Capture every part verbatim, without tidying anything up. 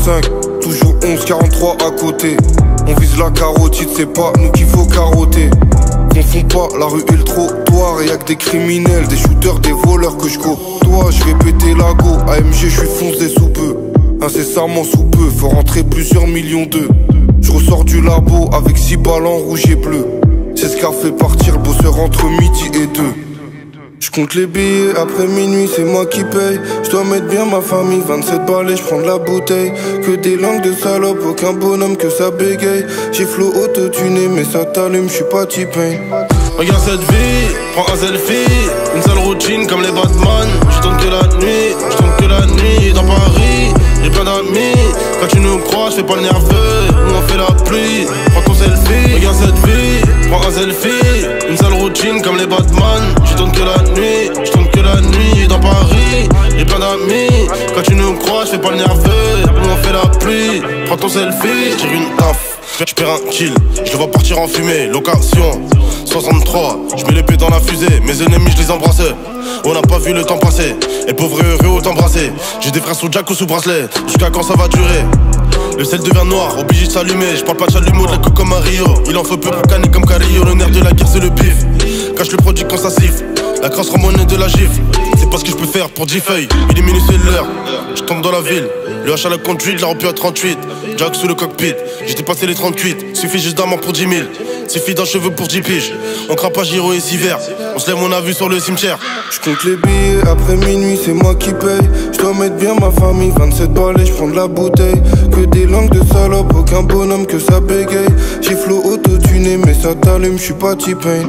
cinq, toujours onze quarante-trois à côté. On vise la carotide, c'est pas nous qu'il faut carotter. Confonds pas la rue et le trottoir, y'a que des criminels, des shooters, des voleurs que je côtoie. Je vais péter la go, A M G je suis foncé sous peu. Incessamment sous peu, faut rentrer plusieurs millions d'eux. Je ressors du labo avec six balles en rouge et bleu. C'est ce qu'a fait partir le bosseur entre midi et deux. Je compte les billets, après minuit c'est moi qui paye. Je dois mettre bien ma famille, vingt-sept balais, je prends de la bouteille. Que des langues de salope, aucun bonhomme que ça bégaye. J'ai flow autotuné mais ça t'allume, je suis pas T-Pain. Regarde cette vie, prends un selfie. Une sale routine comme les Batman. Je tourne que la nuit, je tourne que la nuit. Dans Paris, j'ai plein d'amis. Quand tu nous crois, je fais pas le nerveux. Nous on fait la pluie, prends ton selfie. Regarde cette vie, prends un selfie. Une sale routine comme les Batman. Je tourne que la nuit, je tourne que la nuit. Dans Paris, j'ai plein d'amis. Quand tu nous crois, je fais pas le nerveux. Nous on fait la pluie, prends ton selfie. Je tire une taf, je perds un kill. Je le vois partir en fumée, location soixante-trois, je mets l'épée dans la fusée. Mes ennemis je les embrasse. On n'a pas vu le temps passer. Et pauvre et heureux autant brasser. J'ai des frères sous jack ou sous bracelet. Jusqu'à quand ça va durer? Le sel devient noir, obligé de s'allumer. Je parle pas de chalumeau, de la coque comme Mario. Il en faut peu pour canner comme Carillo. Le nerf de la guerre c'est le bif. Cache le produit quand ça siffle. La crasse rend monnaie de la gifle. C'est pas ce que je peux faire pour dix feuilles. Il est minuit c'est l'heure. Je tombe dans la ville. Le H à la conduite, la remplie à trente-huit. Jack sous le cockpit. J'ai dépassé les trente-huit. Suffit juste d'un mort pour dix mille. Suffit d'un cheveu pour dix piges. On crape pas Giro et Siver. On se lève, on a vu sur le cimetière. Je compte les billets, après minuit c'est moi qui paye. Je dois mettre bien ma famille, vingt-sept balais, je prends de la bouteille. Que des langues de salope, aucun bonhomme que ça bégaye. J'ai flow autotuné mais ça t'allume, je suis pas T-Pain.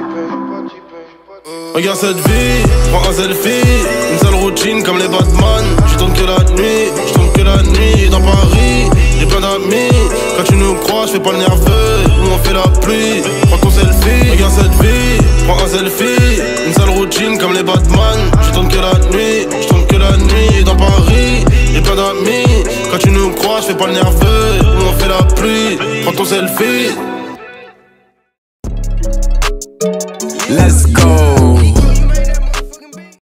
Regarde cette vie, prends un selfie. Une sale routine comme les Batman. Je tourne que la nuit, je tourne que la nuit. Dans Paris, j'ai plein d'amis. Quand tu nous crois, je fais pas le nerveux. Nous on fait la pluie, prends ton selfie. Regarde cette vie, prends un selfie. Une sale routine comme les Batman. Je tourne que la nuit, je tourne que la nuit. Dans Paris, j'ai plein d'amis. Quand tu nous crois, je fais pas le nerveux. Nous on fait la pluie, prends ton selfie. Let's go.